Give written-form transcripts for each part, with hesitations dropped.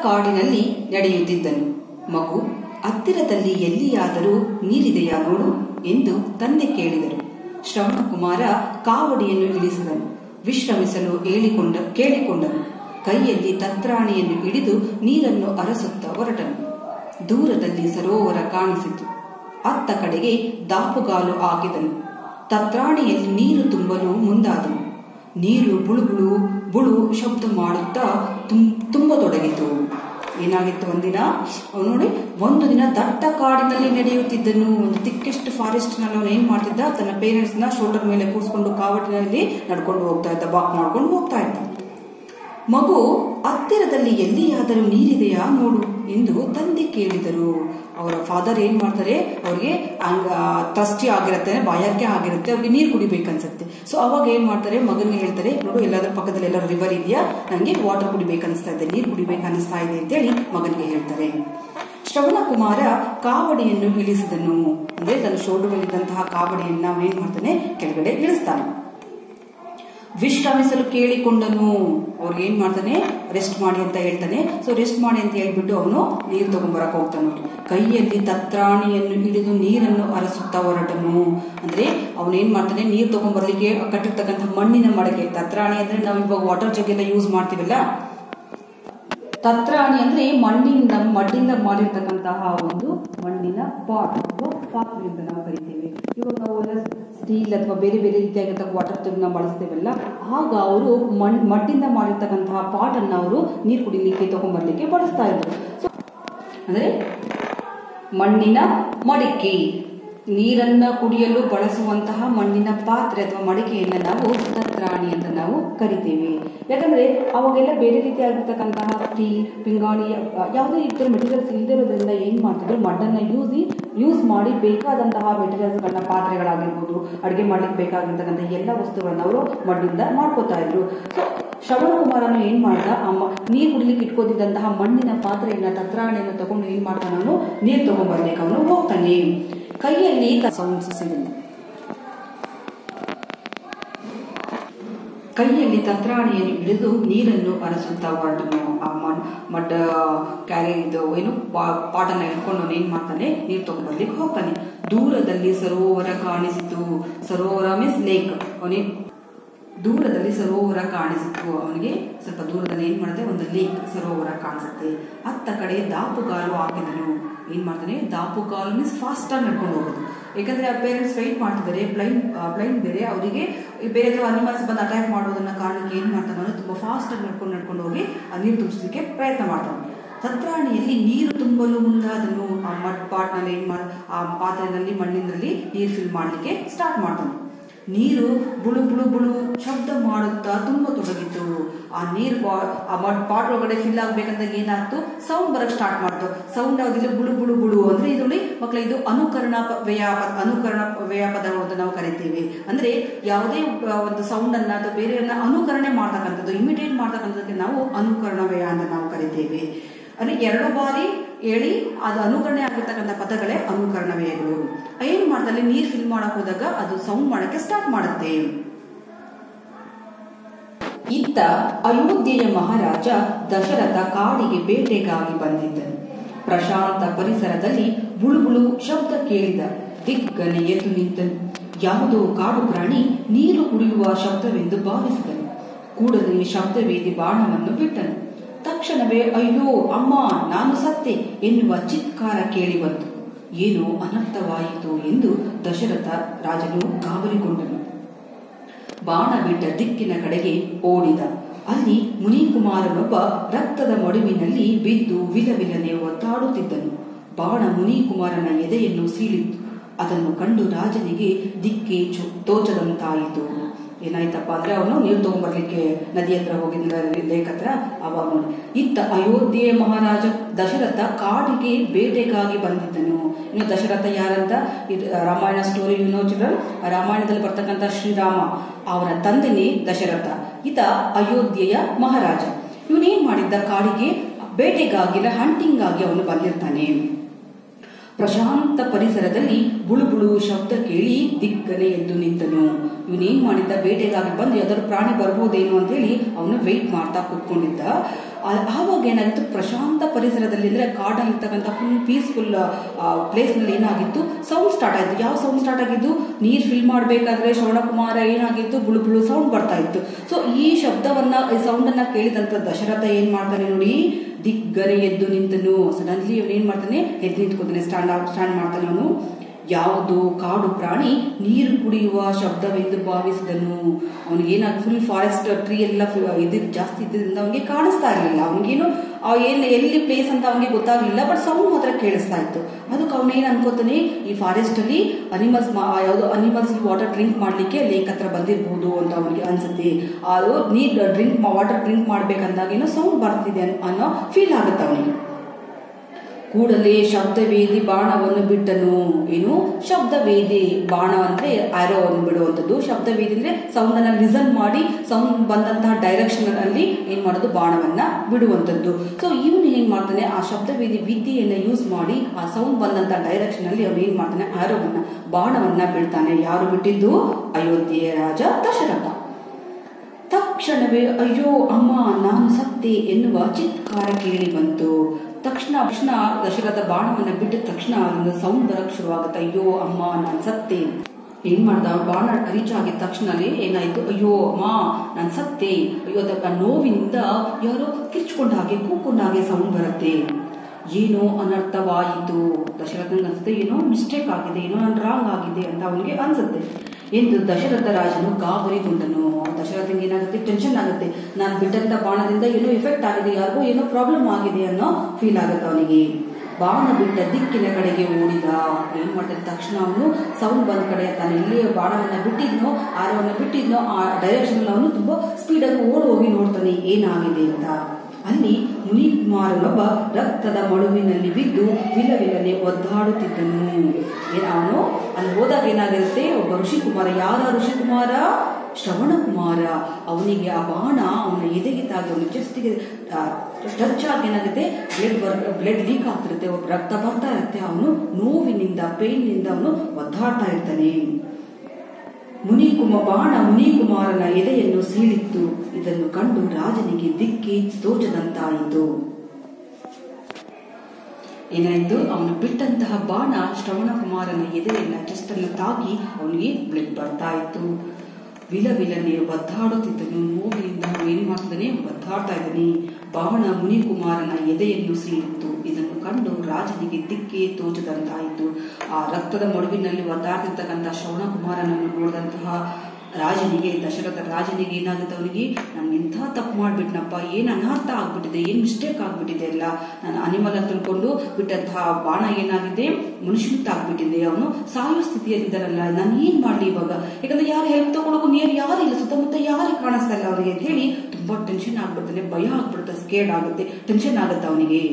ಕಾಡಿನಲ್ಲಿ ನಡೆಯುತ್ತಿದ್ದನು. ಮಗು, ಹತ್ತಿರದಲ್ಲಿ ಎಲ್ಲಿಯಾದರೂ ನೀರಿದೆಯಾ ನೋಡು ಎಂದು ತಂದೆ ಕೇಳಿದರು. ಶ್ರವಣಕುಮಾರ ಕಾವಡಿಯನ್ನು ಇಳಿಸಿದನು. ವಿಶ್ರಮಿಸಲು ಕೇಳಿಕೊಂಡನು. ಕೈಯಲ್ಲಿ ತತ್ರಾಣಿಯನ್ನು ಹಿಡಿದು ನೀರನ್ನು ಅರಸುತ್ತಾ ಹೊರಟನು. ದೂರದಲ್ಲಿ ಸರೋವರ ಕಾಣಿಸಿತು. ಅತ್ತ ಕಡೆಗೆ ದಾಪುಗಾಲು ಹಾಕಿದನು. ತತ್ರಾಣಿಯಲ್ಲಿ ನೀರು ತುಂಬಲು ಮುಂದಾದನು. ನೀರು ಬುಳು ಬುಳು ಶಬ್ದ ಮಾಡುತ್ತಾ ತುಂಬತೊಡಗಿತು. ಏನಾಗಿತ್ತು, ಒಂದಿನ ಅವನು ನೋಡಿ, ಒಂದು ದಿನ ದಟ್ಟ ಕಾಡಿನಲ್ಲಿ ನಡೆಯುತ್ತಿದ್ದನು. ಒಂದು ತಿಕ್ಕೆಸ್ಟ್ ಫಾರೆಸ್ಟ್ ನಲ್ಲಿ ಅವನು ಏನ್ ಮಾಡ್ತಿದ್ದ, ತನ್ನ ಪೇರೆಂಟ್ಸ್ ನ ಶೋಲ್ಡರ್ ಮೇಲೆ ಕೂರಿಸಿಕೊಂಡು ಕಾವಟಿನಲ್ಲಿ ನಡ್ಕೊಂಡು ಹೋಗ್ತಾ ಇದ್ದ, ವಾಕ್ ಮಾಡ್ಕೊಂಡು ಹೋಗ್ತಾ ಇದ್ದ. ಮಗು, ಹತ್ತಿರದಲ್ಲಿ ಎಲ್ಲಿಯಾದರೂ ನೀರಿದೆಯಾ ನೋಡು ಎಂದು ತಂದೆ ಕೇಳಿದರು. ಅವರ ಫಾದರ್ ಏನ್ ಮಾಡ್ತಾರೆ, ಅವ್ರಿಗೆ ತಸ್ಟಿ ಆಗಿರುತ್ತೆ, ಬಾಯಾರಿಕೆ ಆಗಿರುತ್ತೆ, ಅವ್ರಿಗೆ ನೀರು ಕುಡಿಬೇಕನ್ಸುತ್ತೆ. ಸೊ ಅವಾಗ ಏನ್ ಮಾಡ್ತಾರೆ, ಮಗನಿಗೆ ಹೇಳ್ತಾರೆ, ನೋಡು ಎಲ್ಲಾದ್ರೂ ಪಕ್ಕದಲ್ಲಿ ಎಲ್ಲರೂ ರಿವರ್ ಇದೆಯಾ, ನಂಗೆ ವಾಟರ್ ಕುಡಿಬೇಕನ್ನಿಸ್ತಾ ಇದೆ, ನೀರು ಕುಡಿಬೇಕನ್ನಿಸ್ತಾ ಇದೆ ಅಂತೇಳಿ ಮಗನಿಗೆ ಹೇಳ್ತಾರೆ. ಶ್ರವಣಕುಮಾರ ಕಾವಡಿಯನ್ನು ಇಳಿಸಿದನು. ಅಂದ್ರೆ ತನ್ನ ಶೋಲ್ಡರ್ನಲ್ಲಿದ್ದಂತಹ ಕಾವಡಿಯನ್ನ ಏನ್ ಮಾಡ್ತಾನೆ, ಕೆಳಗಡೆ ಇಳಿಸ್ತಾನೆ. ವಿಶ್ರಮಿಸಲು ಕೇಳಿಕೊಂಡನು. ಅವ್ರಿಗೆ ಏನ್ ಮಾಡ್ತಾನೆ, ರೆಸ್ಟ್ ಮಾಡಿ ಅಂತ ಹೇಳ್ತಾನೆ. ಸೊ ರೆಸ್ಟ್ ಮಾಡಿ ಅಂತ ಹೇಳ್ಬಿಟ್ಟು ಅವನು ನೀರು ತಗೊಂಡ್ಬರಕ್ ಹೋಗ್ತಾನೆ. ಕೈಯಲ್ಲಿ ತತ್ರಾಣಿಯನ್ನು ಹಿಡಿದು ನೀರನ್ನು ಅರಸುತ್ತಾ ಹೊರಟನು. ಅಂದ್ರೆ ಅವನೇನ್ ಮಾಡ್ತಾನೆ, ನೀರು ತಗೊಂಡ್ಬರ್ಲಿಕ್ಕೆ ಕಟ್ಟಿರ್ತಕ್ಕಂಥ ಮಣ್ಣಿನ ಮಡಕೆ. ತತ್ರಾಣಿ ಅಂದ್ರೆ ನಾವು ಇವಾಗ ವಾಟರ್ ಜಗ್ ಎಲ್ಲ ಯೂಸ್ ಮಾಡ್ತೀವಲ್ಲ, ತತ್ರಾಣಿ ಅಂದ್ರೆ ಮಣ್ಣಿಂದ ಮಾಡಿರ್ತಕ್ಕಂತಹ ಒಂದು ಮಣ್ಣಿನ ಪಾಟ್ ಅಥವಾ ಪಾತ್ರೆ ಅಂತ ನಾವು ಕರಿತೇವೆ. ಇವಾಗ ನಾವು ಸ್ಟೀಲ್ ಅಥವಾ ಬೇರೆ ಬೇರೆ ರೀತಿಯಾಗಿರ್ತಕ್ಕ ವಾಟರ್ ಜಗ್ ನಾವು ಬಳಸ್ತೇವಲ್ಲ, ಆಗ ಅವರು ಮಣ್ಣಿಂದ ಮಾಡಿರ್ತಕ್ಕಂತಹ ಪಾಟ್ ಅನ್ನ ಅವರು ನೀರು ಕುಡಿಲಿಕ್ಕೆ ತಗೊಂಡ್ಬರ್ಲಿಕ್ಕೆ ಬಳಸ್ತಾ ಇದ್ರು. ಅಂದ್ರೆ ಮಣ್ಣಿನ ಮಡಿಕೆ, ನೀರನ್ನ ಕುಡಿಯಲು ಬಳಸುವಂತಹ ಮಣ್ಣಿನ ಪಾತ್ರೆ ಅಥವಾ ಮಡಿಕೆಯನ್ನ ನಾವು ತತ್ರಾಣಿ ಅಂತ ನಾವು ಕರಿತೇವೆ. ಯಾಕಂದ್ರೆ ಅವಾಗೆಲ್ಲ ಬೇರೆ ರೀತಿಯಾಗಿರ್ತಕ್ಕಂತಹ ಸ್ಟೀಲ್, ಪಿಂಗಾಣಿ, ಯಾವುದೇ ರೀತಿಯ ಮೆಟೀರಿಯಲ್ಸ್ ಇಲ್ದಿರೋದ್ರಿಂದ ಏನ್ ಮಾಡ್ತಿದ್ರು, ಮಣ್ಣನ್ನ ಯೂಸ್ ಮಾಡಿ ಬೇಕಾದಂತಹ ಮೆಟೀರಿಯಲ್ಸ್ಗಳನ್ನ, ಪಾತ್ರೆಗಳಾಗಿರ್ಬೋದು, ಅಡುಗೆ ಮಾಡ್ಲಿಕ್ಕೆ ಬೇಕಾಗಿರ್ತಕ್ಕಂಥ ಎಲ್ಲ ವಸ್ತುಗಳನ್ನ ಅವರು ಮಣ್ಣಿಂದ ಮಾಡ್ಕೋತಾ ಇದ್ರು. ಸೊ ಶ್ರವಣಕುಮಾರನು ಏನ್ ಮಾಡ್ದ, ನೀರು ಕುಡಿಲಿಕ್ಕೆ ಇಟ್ಕೋತಿದ್ದಂತಹ ಮಣ್ಣಿನ ಪಾತ್ರೆಯನ್ನ, ತತ್ರಾಣಿಯನ್ನು ತಗೊಂಡು ಏನ್ ಮಾಡ್ತಾನ, ಅವನು ನೀರು ತಗೊಂಡ್ಬರ್ಲಿಕ್ಕೆ ಅವನು ಹೋಗ್ತಾನೆ. ಕೈಯಲ್ಲಿ ಕೈಯಲ್ಲಿ ತತ್ರಾಣಿಯನ್ನು ಹಿಡಿದು ನೀರನ್ನು ಅರಸುತ್ತಾ ಹೊರಟನು. ಆ ಮಡ್ಡ ಕ್ಯಾರಿ ಏನು ಪಾಟನ್ನ ಹಿಡ್ಕೊಂಡು ಏನ್ ಮಾಡ್ತಾನೆ, ನೀರು ತಗೊಂಡ್ಬರ್ಲಿಕ್ಕೆ ಹೋಗ್ತಾನೆ. ದೂರದಲ್ಲಿ ಸರೋವರ ಕಾಣಿಸಿತು. ಸರೋವರ ಮೀನ್ಸ್ ಲೇಕ್. ದೂರದಲ್ಲಿ ಸರೋವರ ಕಾಣಿಸಿತು. ಅವನಿಗೆ ಸ್ವಲ್ಪ ದೂರದಲ್ಲಿ ಏನ್ ಮಾಡುತ್ತೆ, ಒಂದು ಲೇಕ್, ಸರೋವರ ಕಾಣಿಸುತ್ತೆ. ಅತ್ತ ಕಡೆ ದಾಪುಗಾಲು ಹಾಕಿದನು. ಏನ್ ಮಾಡ್ತಾನೆ, ದಾಪುಗಾಲು ಮೀನ್ಸ್ ಫಾಸ್ಟ್ ಆಗಿ ನಡ್ಕೊಂಡು ಹೋಗೋದು. ಯಾಕಂದ್ರೆ ಆ ಪೇರೆಂಟ್ಸ್ ವೆಯ್ಟ್ ಮಾಡ್ತಿದ್ದಾರೆ, ಬ್ಲೈಂಡ್ ಬೇರೆ, ಅವರಿಗೆ ಬೇರೆ ಅನಿಮಲ್ಸ್ ಬಂದು ಅಟ್ಯಾಕ್ ಮಾಡೋದನ್ನ ಕಾರಣಕ್ಕೆ ಏನ್ ಮಾಡ್ತಾನೆ, ಅವನು ತುಂಬಾ ಫಾಸ್ಟ್ ಆಗಿ ನಡ್ಕೊಂಡು ಹೋಗಿ ಆ ನೀರು ತುಂಬಿಸ್ಲಿಕ್ಕೆ ಪ್ರಯತ್ನ ಮಾಡ್ತಾನೆ. ತತ್ರಾಣಿಯಲ್ಲಿ ನೀರು ತುಂಬಲು ಮುಂದಾದನು. ಆ ಮಡ್ ಪಾಟ್ ನಲ್ಲಿ ಆ ಪಾತ್ರೆನಲ್ಲಿ ಮಣ್ಣಿನಲ್ಲಿ ನೀರು ಫಿಲ್ ಮಾಡ್ಲಿಕ್ಕೆ ಸ್ಟಾರ್ಟ್ ಮಾಡ್ತಾನೆ. ನೀರು ಬುಳು ಬುಳು ಬುಳು ಶಬ್ದ ಮಾಡುತ್ತಾ ತುಂಬತೊಡಗಿತು. ಆ ನೀರು ಆ ಮಡ್ ಪಾಟ್ ಒಳಗಡೆ ಫಿಲ್ ಆಗ್ಬೇಕಂತ ಏನಾಯ್ತು, ಸೌಂಡ್ ಬರಕ್ ಸ್ಟಾರ್ಟ್ ಮಾಡ್ತು. ಸೌಂಡ್ ಯಾವ್ದಿಲ್ಲ, ಬುಳು ಬುಳು ಬುಳು ಅಂದ್ರೆ ಇದು ಮಕ್ಕಳ ಇದು ಅನುಕರಣ ವ್ಯಯ ಪದಗಳು ಅಂತ ನಾವು ಕರಿತೀವಿ. ಅಂದ್ರೆ ಯಾವುದೇ ಒಂದು ಸೌಂಡ್ ಅನ್ನ ಅಥವಾ ಬೇರೆಯನ್ನ ಅನುಕರಣೆ ಮಾಡ್ತಕ್ಕಂಥದ್ದು, ಇಮಿಟೇಟ್ ಮಾಡ್ತಕ್ಕಂಥದ್ದಕ್ಕೆ ನಾವು ಅನುಕರಣ ವ್ಯಯ ಅಂತ ನಾವು ಕರಿತೇವೆ. ಅಂದ್ರೆ 2 ಬಾರಿ ಹೇಳಿ ಅದು ಅನುಕರಣೆ ಆಗಿರ್ತಕ್ಕಂಥ ಪದಗಳೇ ಅನುಕರಣ ವ್ಯಯಗಳು. ಏನ್ ಮಾಡ್ದಲ್ಲಿ, ನೀರ್ ಫಿಲ್ ಮಾಡಕ್ ಹೋದಾಗ ಅದು ಸೌಂಡ್ ಮಾಡಕ್ಕೆ ಸ್ಟಾರ್ಟ್ ಮಾಡುತ್ತೆ. ಇತ್ತ ಅಯೋಧ್ಯೆಯ ಮಹಾರಾಜ ದಶರಥ ಕಾಡಿಗೆ ಬೇಟೆಗಾಗಿ ಬಂದಿದ್ದನು. ಪ್ರಶಾಂತ ಪರಿಸರದಲ್ಲಿ ಬುಳುಬುಳು ಶಬ್ದ ಕೇಳಿದ. ದಿಗ್ಗನೆ ಎದ್ದು ನಿಂತನು. ಯಾವುದೋ ಕಾಡು ಪ್ರಾಣಿ ನೀರು ಕುಡಿಯುವ ಶಬ್ದವೆಂದು ಭಾವಿಸಿದನು. ಕೂಡಲೇ ಶಬ್ದವೇದಿ ಬಾಣವನ್ನು ಬಿಟ್ಟನು. ತಕ್ಷಣವೇ ಅಯ್ಯೋ ಅಮ್ಮ, ನಾನು ಸತ್ತೆ ಎನ್ನುವ ಚಿತ್ಕಾರ ಕೇಳಿ ಬಂತು. ಏನೋ ಅನರ್ಥವಾಯಿತು ಎಂದು ದಶರಥ ರಾಜನು ಗಾಬರಿಗೊಂಡನು. ಬಾಣ ಬಿಟ್ಟ ದಿಕ್ಕಿನ ಕಡೆಗೆ ಓಡಿದ. ಅಲ್ಲಿ ಮುನಿಕುಮಾರನೊಬ್ಬ ರಕ್ತದ ಮಡುವಿನಲ್ಲಿ ಬಿದ್ದು ವಿಲವಿಲನೆ ಒದ್ದಾಡುತ್ತಿದ್ದನು. ಬಾಣ ಮುನಿಕುಮಾರನ ಎದೆಯನ್ನು ಸೀಳಿತ್ತು. ಅದನ್ನು ಕಂಡು ರಾಜನಿಗೆ ದಿಕ್ಕೇ ತೋಚದಂತಾಯಿತು. ಏನಾಯ್ತಪ್ಪ ಅಂದ್ರೆ ಅವನು ನೀರು ತಗೊಂಡ್ಬರ್ಲಿಕ್ಕೆ ನದಿ ಹತ್ರ ಹೋಗಿದ್ದ, ಲೇಕ್ ಹತ್ರ. ಅವಾಗ ನೋಡಿ, ಇತ್ತ ಅಯೋಧ್ಯೆ ಮಹಾರಾಜ ದಶರಥ ಕಾಡಿಗೆ ಬೇಟೆಗಾಗಿ ಬಂದಿದ್ದನು. ಇನ್ನು ದಶರಥ ಯಾರಂತ, ಇದು ರಾಮಾಯಣ ಸ್ಟೋರಿ ಚಿಲ್ಡ್ರನ್. ರಾಮಾಯಣದಲ್ಲಿ ಬರ್ತಕ್ಕಂಥ ಶ್ರೀರಾಮ ಅವರ ತಂದೆನೇ ದಶರಥ. ಈತ ಅಯೋಧ್ಯೆಯ ಮಹಾರಾಜ. ಇವನೇನ್ ಮಾಡಿದ್ದ, ಕಾಡಿಗೆ ಬೇಟೆಗಾಗಿ ಹಂಟಿಂಗ್ ಆಗಿ ಅವನು ಬಂದಿರ್ತಾನೆ. ಪ್ರಶಾಂತ ಪರಿಸರದಲ್ಲಿ ಬುಳುಬುಳು ಶಬ್ದ ಕೇಳಿ ದಿಗ್ಗನೆ ಎದ್ದು ನಿಂತನು. ಇವನೇನ್ ಮಾಡಿದ್ದ, ಬೇಟೆಗಾಗಿ ಬಂದು ಯಾವ್ದಾದ್ರು ಪ್ರಾಣಿ ಬರ್ಬೋದೇನು ಅಂತ ಹೇಳಿ ಅವನು ವೆಯ್ಟ್ ಮಾಡ್ತಾ ಕೂತ್ಕೊಂಡಿದ್ದ. ಆವಾಗ ಏನಾಗಿತ್ತು, ಪ್ರಶಾಂತ ಪರಿಸರದಲ್ಲಿ ಅಂದರೆ ಕಾಡಲ್ಲಿ ಇರ್ತಕ್ಕಂಥ ಫುಲ್ ಪೀಸ್ಫುಲ್ ಪ್ಲೇಸ್ನಲ್ಲಿ ಏನಾಗಿತ್ತು, ಸೌಂಡ್ ಸ್ಟಾರ್ಟ್ ಆಯಿತು. ಯಾವ ಸೌಂಡ್ ಸ್ಟಾರ್ಟ್ ಆಗಿದ್ದು, ನೀರು ಫಿಲ್ ಮಾಡಬೇಕಾದ್ರೆ ಶ್ರವಣಕುಮಾರ ಏನಾಗಿತ್ತು, ಬುಳು ಬುಳು ಸೌಂಡ್ ಬರ್ತಾ ಇತ್ತು. ಸೊ ಈ ಶಬ್ದವನ್ನ, ಈ ಸೌಂಡನ್ನು ಕೇಳಿದಂಥ ದಶರಥ ಏನು ಮಾಡ್ತಾನೆ ನೋಡಿ, ದಿಗ್ಗನೆ ಎದ್ದು ನಿಂತನು. ಸಡನ್ಲಿ ಅವನು ಏನು ಮಾಡ್ತಾನೆ, ಎದ್ದು ನಿಂತ್ಕೊತಾನೆ, ಸ್ಟ್ಯಾಂಡ್ ಮಾಡ್ತಾನೆ. ಅವನು ಯಾವುದು ಕಾಡು ಪ್ರಾಣಿ ನೀರು ಕುಡಿಯುವ ಶಬ್ದವೆಂದು ಭಾವಿಸಿದನು. ಅವನಿಗೇನಾಗ ಫುಲ್ ಫಾರೆಸ್ಟ್ ಟ್ರೀ ಎಲ್ಲ ಜಾಸ್ತಿ ಇದ್ದಿದ್ದರಿಂದ ಅವನಿಗೆ ಕಾಣಿಸ್ತಾ ಇರಲಿಲ್ಲ. ಅವನಿಗೇನು ಎಲ್ಲಿ ಪ್ಲೇಸ್ ಅಂತ ಅವನಿಗೆ ಗೊತ್ತಾಗಲಿಲ್ಲ, ಬಟ್ ಸೌಂಡ್ ಮಾತ್ರ ಕೇಳಿಸ್ತಾ ಇತ್ತು. ಅದಕ್ಕೆ ಅವನೇನು ಅನ್ಕೋತಾನೆ, ಈ ಫಾರೆಸ್ಟ್ ಅಲ್ಲಿ ಯಾವುದೋ ಅನಿಮಲ್ಸ್ ವಾಟರ್ ಡ್ರಿಂಕ್ ಮಾಡ್ಲಿಕ್ಕೆ ಲೇಕ್ ಹತ್ರ ಬಂದಿರ್ಬೋದು ಅಂತ ಅವನಿಗೆ ಅನ್ಸುತ್ತೆ. ಅದು ವಾಟರ್ ಡ್ರಿಂಕ್ ಮಾಡ್ಬೇಕಂದಾಗ ಏನೋ ಸೌಂಡ್ ಬರ್ತಿದೆ ಅನ್ನೋ ಫೀಲ್ ಆಗುತ್ತೆ ಅವನಿಗೆ. ಕೂಡಲೇ ಶಬ್ದವೇದಿ ಬಾಣವನ್ನು ಬಿಟ್ಟನು. ಏನು ಶಬ್ದವೇದಿ ಬಾಣ ಅಂದ್ರೆ ಆರೋವನ್ನು ಬಿಡುವಂಥದ್ದು. ಶಬ್ದವೇದಿ ಅಂದ್ರೆ ಸೌಂಡ್ ಅನ್ನ ಲಿಸನ್ ಮಾಡಿ ಸೌಂಡ್ ಬಂದಂತಹ ಡೈರೆಕ್ಷನ್ ಅಲ್ಲಿ ಏನ್ ಮಾಡೋದು, ಬಾಣವನ್ನ ಬಿಡುವಂಥದ್ದು. ಸೊ ಇವನು ಏನ್ ಮಾಡ್ತಾನೆ, ಆ ಶಬ್ದವೇದಿ ವಿದ್ಯೆಯನ್ನ ಯೂಸ್ ಮಾಡಿ ಆ ಸೌಂಡ್ ಬಂದಂತಹ ಡೈರೆಕ್ಷನ್ ಅಲ್ಲಿ ಅವನು ಏನ್ ಮಾಡ್ತಾನೆ, ಆರೋವನ್ನ ಬಾಣವನ್ನ ಬಿಡ್ತಾನೆ. ಯಾರು ಬಿಟ್ಟಿದ್ದು, ಅಯೋಧ್ಯೆಯ ರಾಜ ದಶರಥ. ತಕ್ಷಣವೇ ಅಯ್ಯೋ ಅಮ್ಮ ನಾನು ಸತ್ತೆ ಎನ್ನುವ ಚಿತ್ಕಾರ ಕೇಳಿ ಬಂತು. ತಕ್ಷಣ ದಶರಥ ಬಾಣವನ್ನ ಬಿಟ್ಟ ತಕ್ಷಣ ಅದೊಂದು ಸೌಂಡ್ ಬರಕ್ ಶುರುವಾಗುತ್ತೆ, ಅಯ್ಯೋ ಅಮ್ಮ ನಾನು ಸತ್ತೆ. ಏನ್ ಮಾಡ್ದ, ಬಾಣ ರೀಚ್ ಆಗಿದ ತಕ್ಷಣಲ್ಲಿ ಏನಾಯ್ತು, ಅಯ್ಯೋ ಅಮ್ಮ ನಾನು ಸತ್ತೆ. ಅಯ್ಯೋ ಅದಕ್ಕೆ ನೋವಿನಿಂದ ಯಾರೋ ಕಿರ್ಚ್ಕೊಂಡ ಹಾಗೆ ಕೂಕೊಂಡ ಹಾಗೆ ಸೌಂಡ್ ಬರುತ್ತೆ. ಏನೋ ಅನರ್ಥವಾಯಿತು. ದಶರಥನಿಗೆ ಅನ್ಸುತ್ತೆ ಏನೋ ಮಿಸ್ಟೇಕ್ ಆಗಿದೆ, ಏನೋ ರಾಂಗ್ ಆಗಿದೆ ಅಂತ ಅವನಿಗೆ ಅನ್ಸುತ್ತೆ ಎಂದು ದಶರಥ ರಾಜನು ಗಾಬರಿಗೊಂಡನು. ದಶರಥನಿಗೆ ಏನಾಗುತ್ತೆ, ಟೆನ್ಷನ್ ಆಗುತ್ತೆ. ನಾನು ಬಿಟ್ಟಂತ ಬಾಣದಿಂದ ಏನೋ ಎಫೆಕ್ಟ್ ಆಗಿದೆ, ಯಾರಿಗೂ ಏನೋ ಪ್ರಾಬ್ಲಮ್ ಆಗಿದೆ ಅನ್ನೋ ಫೀಲ್ ಆಗುತ್ತೆ ಅವನಿಗೆ. ಬಾಣ ಬಿಟ್ಟ ದಿಕ್ಕಿನ ಕಡೆಗೆ ಓಡಿದ. ಏನ್ ಮಾಡ್ತಾನೆ, ತಕ್ಷಣ ಅವನು ಸೌಂಡ್ ಬಂದ ಕಡೆ ತಾನು ಎಲ್ಲಿ ಬಾಣವನ್ನ ಬಿಟ್ಟಿದ್ನೋ, ಆರವನ್ನ ಬಿಟ್ಟಿದ್ನೋ ಆ ಡೈರೆಕ್ಷನ್ ಅವನು ತುಂಬಾ ಸ್ಪೀಡಾಗಿ ಓಡಿ ಹೋಗಿ ನೋಡ್ತಾನೆ ಏನಾಗಿದೆ ಅಂತ. ಅಲ್ಲಿ ಮುನಿಕುಮಾರನೊಬ್ಬ ರಕ್ತದ ಮಡುವಿನಲ್ಲಿ ಬಿದ್ದು ವಿಲವಿಲನೆ ಒದ್ದಾಡುತ್ತಿದ್ದನು. ಅವನು ಅಲ್ಲಿ ಹೋದಾಗ ಏನಾಗಿರುತ್ತೆ, ಒಬ್ಬ ಋಷಿಕುಮಾರ. ಯಾರ ಋಷಿಕುಮಾರ, ಶ್ರವಣಕುಮಾರ. ಅವನಿಗೆ ಆ ಬಾಣ ಅವನ ಎದೆಗೆ ತಾಗಿ ಅವನ ಚೆಸ್ಟಿಗೆ ಟಚ್ ಆಗಿ ಏನಾಗುತ್ತೆ, ಬ್ಲಡ್ ಲೀಕ್ ಆಗ್ತಿರುತ್ತೆ, ರಕ್ತ ಬರ್ತಾ ಇರುತ್ತೆ. ಅವನು ನೋವಿನಿಂದ ಪೇನ್ನಿಂದ ಅವನು ಒದ್ದಾಡ್ತಾ ಇರ್ತಾನೆ. ಬಾಣ ಮುನಿಕುಮಾರನ ಎದೆಯನ್ನು ಸೀಳಿತ್ತು. ಇದನ್ನು ಕಂಡು ರಾಜನಿಗೆ ದಿಕ್ಕಿ ತೋಚದಂತಾಯಿತು. ಏನಾಯ್ತು, ಅವನು ಬಿಟ್ಟಂತಹ ಬಾಣ ಶ್ರವಣಕುಮಾರನ ಎದೆಯನ್ನ ಚೆಸ್ಟನ್ನು ತಾಗಿ ಅವನಿಗೆ ಬ್ಲಡ್ ಬರ್ತಾ ಇತ್ತು. ವಿಲವಿಲನೆ ಒದ್ದಾಡುತ್ತಿದ್ದನು. ನೋವಿನಿಂದ ಏನ್ ಮಾಡ್ತಾನೆ, ಒದ್ದಾಡ್ತಾ ಇದ್ದಾನೆ. ಬಾಣ ಮುನಿಕುಮಾರನ ಎದೆಯನ್ನು ಸೀಳಿತ್ತು. ಇದನ್ನು ಕಂಡು ರಾಜನಿಗೆ ದಿಕ್ಕೇ ತೋಚದಂತಾಯಿತು. ಆ ರಕ್ತದ ಮಡುವಿನಲ್ಲಿ ಒದ್ದಾಡ್ತಿರ್ತಕ್ಕಂಥ ಶ್ರವಣಕುಮಾರನನ್ನು ನೋಡಿದಂತಹ ದಶರಥ ರಾಜನಿಗೆ ಏನಾಗುತ್ತೆ, ಅವನಿಗೆ ನಾನು ಎಂಥ ತಪ್ಪು ಮಾಡ್ಬಿಟ್ನಪ್ಪ, ಏನ್ ಅನರ್ಥ ಆಗ್ಬಿಟ್ಟಿದೆ, ಏನ್ ಮಿಸ್ಟೇಕ್ ಆಗ್ಬಿಟ್ಟಿದೆ ಅಲ್ಲ, ನಾನು ಅನಿಮಲ್ ಅಂತ ತಿಳ್ಕೊಂಡು ಬಿಟ್ಟಂತಹ ಬಾಣ ಏನಾಗಿದೆ, ಮನುಷ್ಯನಿಗಾಗ್ಬಿಟ್ಟಿದೆ. ಅವನು ಸಾಯೋ ಸ್ಥಿತಿಯಲ್ಲಿ ಇದ್ದಾರಲ್ಲ, ನಾನು ಏನ್ ಮಾಡ್ಲಿ ಇವಾಗ, ಯಾಕಂದ್ರೆ ಯಾರು ಹೆಲ್ಪ್ ತಗೊಳಕು ಯಾರು ಇಲ್ಲ, ಸುತ್ತಮುತ್ತ ಯಾರಿಗೆ ಕಾಣಿಸ್ತಾ ಇಲ್ಲ ಅವರಿಗೆ ಅಂತ ಹೇಳಿ ತುಂಬಾ ಟೆನ್ಷನ್ ಆಗ್ಬಿಡ್ತಾನೆ, ಭಯ ಆಗ್ಬಿಡುತ್ತೆ, ಸ್ಕೇರ್ಡ್ ಆಗುತ್ತೆ, ಟೆನ್ಷನ್ ಆಗುತ್ತೆ ಅವನಿಗೆ.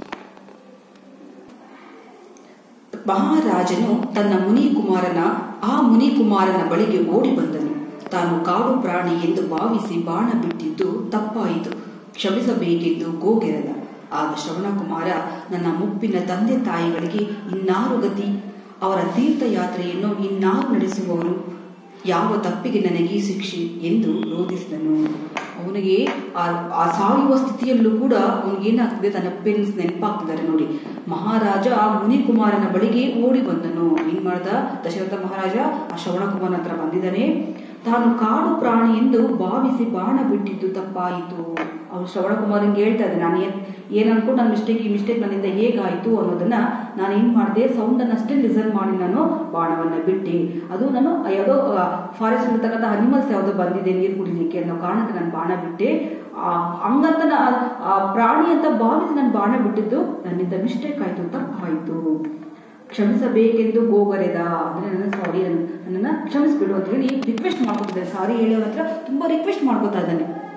ಮಹಾರಾಜನು ತನ್ನ ಮುನಿಕುಮಾರನ ಬಳಿಗೆ ಓಡಿ ಬಂದನು. ತಾನು ಕಾಡು ಪ್ರಾಣಿ ಎಂದು ಭಾವಿಸಿ ಬಾಣ ಬಿಟ್ಟಿದ್ದು ತಪ್ಪಾಯಿತು, ಕ್ಷಮಿಸಬೇಕೆಂದು ಗೋಗೆರೆದ. ಆಗ ಶ್ರವಣಕುಮಾರ, ನನ್ನ ಮುಪ್ಪಿನ ತಂದೆ ತಾಯಿಗಳಿಗೆ ಇನ್ನಾರು ಗತಿ, ಅವರ ತೀರ್ಥಯಾತ್ರೆಯನ್ನು ಇನ್ನಾರು ನಡೆಸುವವರು, ಯಾವ ತಪ್ಪಿಗೆ ನನಗೆ ಶಿಕ್ಷೆ ಎಂದು ರೋಧಿಸಿದನು. ಅವನಿಗೆ ಆ ಸಾಯುವ ಸ್ಥಿತಿಯಲ್ಲೂ ಕೂಡ ಅವನಿಗೇನಾಗ್ತದೆ, ತನ್ನ ಪೇರೆಂಟ್ಸ್ ನೆನಪಾಗ್ತಿದ್ದಾರೆ ನೋಡಿ. ಮಹಾರಾಜ ಮುನಿಕುಮಾರನ ಬಳಿಗೆ ಓಡಿ ಬಂದನು. ಏನ್ ಮಾಡ್ದ, ದಶರಥ ಮಹಾರಾಜ ಆ ಶ್ರವಣಕುಮಾರನ ಹತ್ರ ಬಂದಿದ್ದಾನೆ. ತಾನು ಕಾಡು ಪ್ರಾಣಿ ಎಂದು ಭಾವಿಸಿ ಬಾಣ ಬಿಟ್ಟಿದ್ದು ತಪ್ಪಾಯಿತು. ಅವ್ರು ಶ್ರವಣಕುಮಾರನ್ಗೆ ಹೇಳ್ತಾ ಇದ್ದೆ, ನಾನು ಏನ್ ಅನ್ಕೊಂಡು ನನ್ನ ಈ ಮಿಸ್ಟೇಕ್ ನನ್ನಿಂದ ಹೇಗಾಯ್ತು ಅನ್ನೋದನ್ನ ನಾನು ಏನ್ ಮಾಡಿದೆ, ಸೌಂಡ್ ಅನ್ನ ಅಷ್ಟೇ ಲಿಸನ್ ಮಾಡಿ ನಾನು ಬಾಣವನ್ನ ಬಿಟ್ಟೆ. ಅದು ನಾನು ಯಾವುದೋ ಫಾರೆಸ್ಟ್ ಇರ್ತಕ್ಕಂಥ ಅನಿಮಲ್ಸ್ ಯಾವುದೋ ಬಂದಿದೆ ನೀರು ಕುಡಿಲಿಕ್ಕೆ ಅನ್ನೋ ಕಾರಣಕ್ಕೆ ನಾನು ಬಾಣ ಬಿಟ್ಟೆ. ಹಂಗಂತ ಆ ಪ್ರಾಣಿ ಅಂತ ಭಾವಿಸಿ ನಾನು ಬಾಣ ಬಿಟ್ಟಿದ್ದು ನನ್ನಿಂದ ಮಿಸ್ಟೇಕ್ ಆಯ್ತು, ತಪ್ಪಾಯ್ತು, ಕ್ಷಮಿಸಬೇಕೆಂದು ಗೋಗರೆದ. ಅಂದ್ರೆ ನನ್ನನ್ನ ಕ್ಷಮಿಸ್ಬಿಡು ಅಂತ ಹೇಳಿ ರಿಕ್ವೆಸ್ಟ್ ಮಾಡ್ಕೊತಿದ್ದೆ. ಸಾರಿ ಹೇಳಿ ಅವ್ರ ಹತ್ರ ತುಂಬಾ ರಿಕ್ವೆಸ್ಟ್ ಮಾಡ್ಕೊತಾ ಇದ್ದಾನೆ.